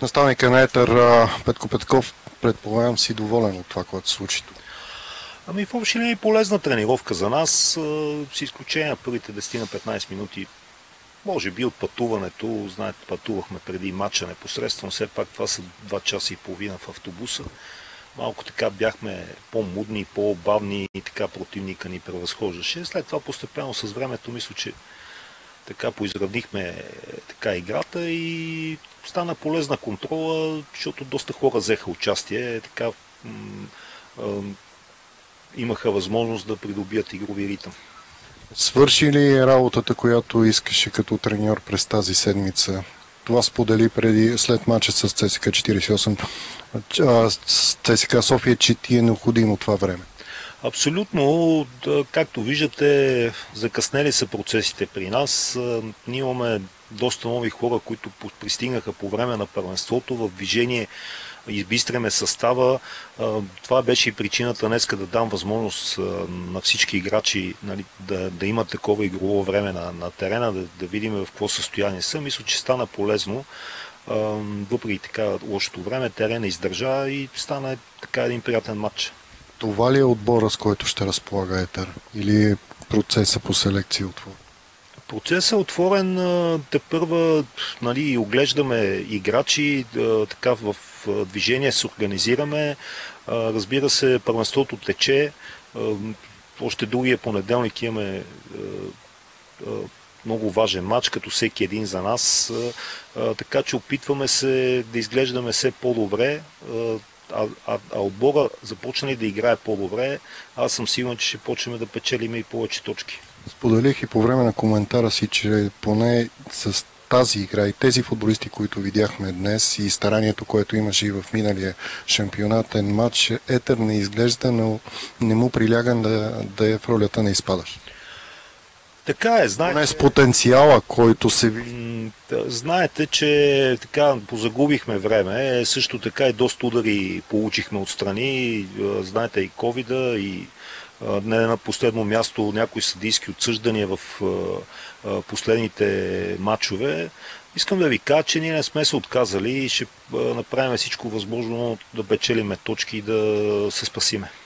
Наставника на Етър Петко Петков, предполагам си доволен от това, което се случи тук. Ами в общи линии полезна тренировка за нас, с изключение на първите 10 на 15 минути. Може би от пътуването, знаете, пътувахме преди матча непосредствено, все пак това са 2 часа и половина в автобуса. Малко така бяхме по-мудни, по-бавни и така противника ни превъзхождаше. След това постепенно с времето мисля, че така поизравнихме така играта и стана полезна контрола, защото доста хора взеха участие, така имаха възможност да придобият игрови ритъм. Свърши ли работата, която искаше като треньор през тази седмица? Това сподели след матча с ЦСКА 48, с ЦСКА София, че ти е необходимо това време. Абсолютно. Както виждате, закъснели са процесите при нас. Ние имаме доста нови хора, които пристигнаха по време на първенството в движение. Избистреме състава. Това беше и причината днеска да дам възможност на всички играчи, нали, да имат такова игрово време на терена, да видим в какво състояние са. Мисля, че стана полезно. Въпреки така лошото време, терена издържа и стана така един приятен матч. Това ли е отбора, с който ще разполага Етър? Или процеса по селекция отворен? Процесът е отворен. Тепърва, нали, оглеждаме играчи, така в движение се организираме. Разбира се, първенството тече. Още другия понеделник имаме много важен матч, като всеки един за нас. Така че опитваме се да изглеждаме все по-добре. А отбора започна ли да играе по-добре, аз съм сигурен, че ще почнем да печелим и повече точки. Споделих и по време на коментара си, че поне с тази игра и тези футболисти, които видяхме днес и старанието, което имаше и в миналия шампионатен матч, Етър не изглежда, но не му приляга да е в ролята на изпадащ. Така е, знаете. Поне с потенциала, който се вижда. Знаете, че така позагубихме време. Също така и доста удари получихме отстрани. Знаете и ковида, и не на последно място някои съдийски отсъждания в последните матчове. Искам да ви кажа, че ние не сме се отказали и ще направим всичко възможно да печелиме точки и да се спасиме.